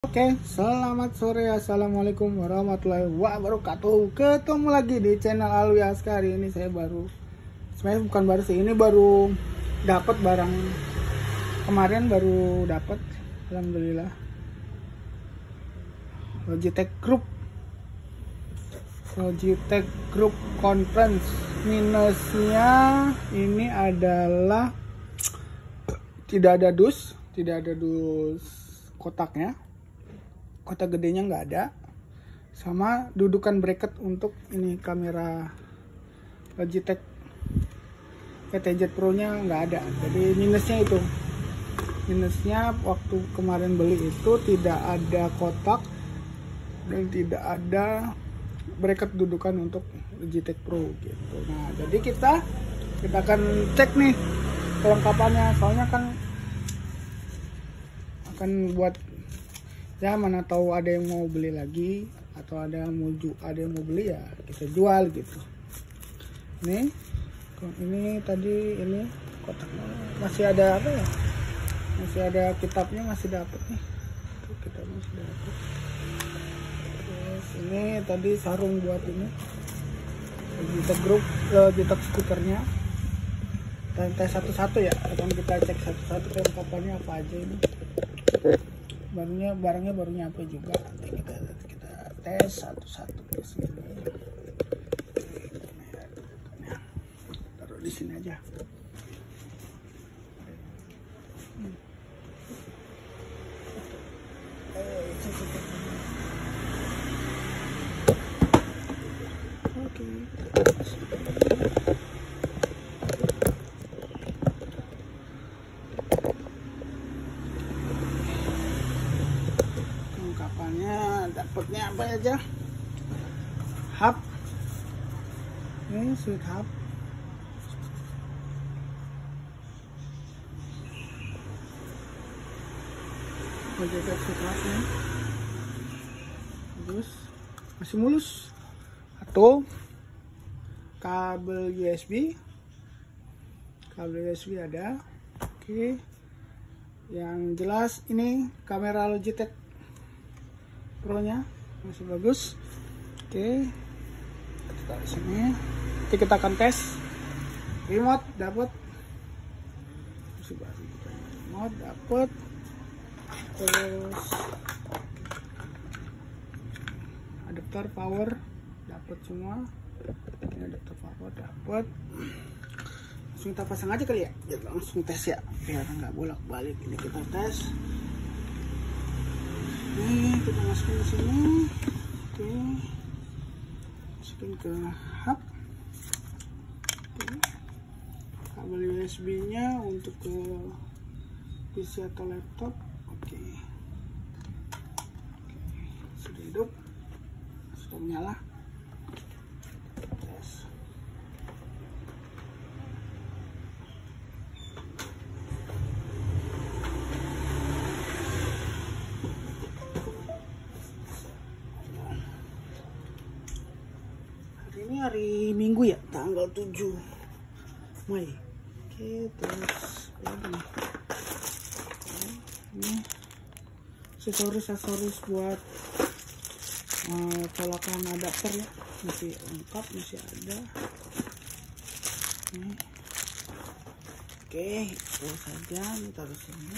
Oke, selamat sore, assalamualaikum warahmatullahi wabarakatuh. Ketemu lagi di channel Alwi Askari. Ini saya sebenarnya bukan baru sih, ini baru dapat barang kemarin, baru dapat, alhamdulillah. Logitech Group Conference. Minusnya ini adalah tidak ada dus kotaknya. Kotak gedenya nggak ada, sama dudukan bracket untuk ini kamera Logitech PTZ Pro nya nggak ada. Jadi minusnya waktu kemarin beli itu tidak ada kotak dan tidak ada bracket dudukan untuk Logitech Pro gitu. Nah, jadi kita akan cek nih kelengkapannya, soalnya kan akan buat ya, mana tahu ada yang mau beli lagi atau ada yang mau beli, ya kita jual gitu. Ini tadi ini kotaknya masih ada apa ya? Masih ada kitabnya, masih dapat nih. Tuh, kitabnya masih dapat. Terus ini tadi sarung buat ini. Logitech speakernya. Dan tes satu-satu ya, akan kita cek satu-satu kelengkapannya apa aja ini. Barangnya baru nyampe juga. Nanti kita tes satu-satu di sini. Taruh di sini aja. Oke. Dapatnya apa aja? Hub, ini sweet hub, Logitech sweet hubnya bagus, masih mulus. Atau kabel USB ada. Oke, yang jelas ini kamera Logitech Pro nya masih bagus. Oke, kita taruh sini. Nanti kita akan tes. Remote dapat, masih baru. Remote dapat. Terus adapter power dapat semua. Ini adapter power dapat. Langsung kita pasang aja kali ya. Biar langsung tes ya, biar nggak bolak-balik. Ini kita tes. Ini kita masukin ke sini. Oke, masukin ke hub. Oke. Kabel USB nya untuk ke PC atau laptop. Oke. Sudah hidup, sudah menyala. Tes. Ini hari Minggu ya, tanggal 7 Mei. Oke, terus ini aksesoris buat colokan adapter ya, masih lengkap, masih ada. Ini. Oke, itu saja, ini taruh sini.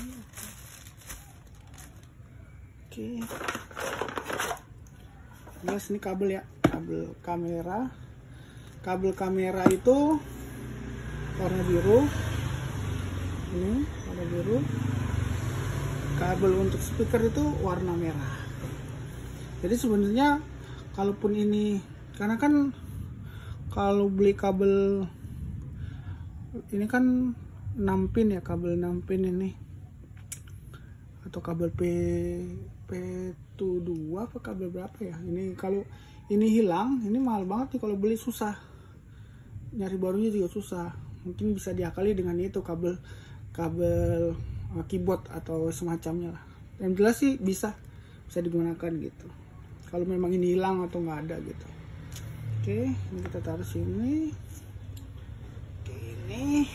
Oke. Jelas ini kabel ya, kabel kamera itu warna biru. Ini warna biru. Kabel untuk speaker itu warna merah. Jadi sebenarnya kalaupun ini, karena kan kalau beli kabel ini kan 6 pin ya, kabel 6 pin ini, atau kabel P2 apa kabel berapa ya, ini kalau ini hilang, ini mahal banget nih kalau beli, susah nyari barunya juga susah. Mungkin bisa diakali dengan itu kabel keyboard atau semacamnya lah. Yang jelas sih bisa digunakan gitu kalau memang ini hilang atau nggak ada gitu. Oke, ini kita taruh sini. Oke, ini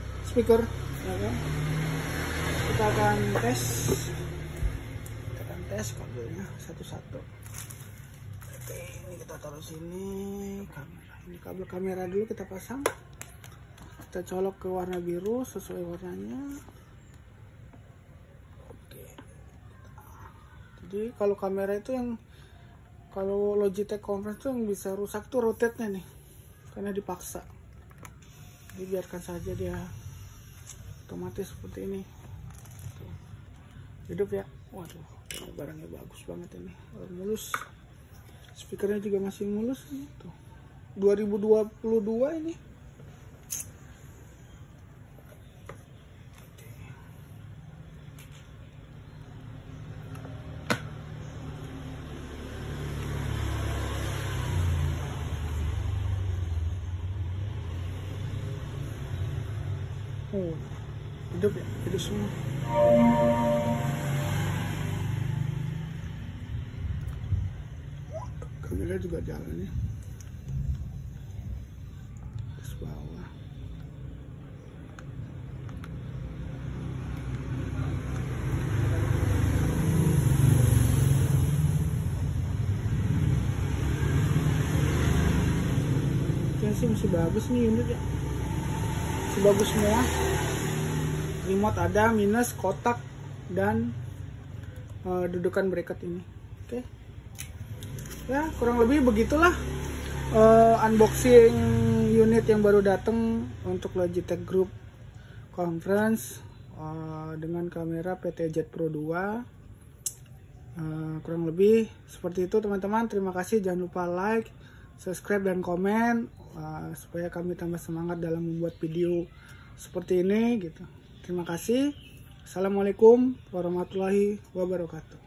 speaker ya kan? Kita akan tes beres kabelnya satu-satu. Oke, ini kita taruh sini. Kamera, ini kabel kamera dulu kita pasang, kita colok ke warna biru sesuai warnanya. Oke, jadi kalau kamera itu yang kalau Logitech Conference tuh yang bisa rusak tuh rotate-nya nih, karena dipaksa. Jadi biarkan saja dia otomatis seperti ini. Tuh. Hidup ya. Waduh, ini barangnya bagus banget ini. Mulus. Speakernya juga masih mulus nih. Tuh. 2022 ini. Oh, hidup ya, hidup semua. Kamera juga jalan ya. Terus bawah. Kayaknya sih masih bagus nih unit ya. Bagus semua. Remote ada, minus, kotak, dan dudukan bracket ini. Oke. Ya kurang lebih begitulah unboxing unit yang baru datang untuk Logitech Group Conference dengan kamera PTZ Pro 2. Kurang lebih seperti itu teman-teman. Terima kasih, jangan lupa like, subscribe, dan komen supaya kami tambah semangat dalam membuat video seperti ini gitu. Terima kasih. Assalamualaikum warahmatullahi wabarakatuh.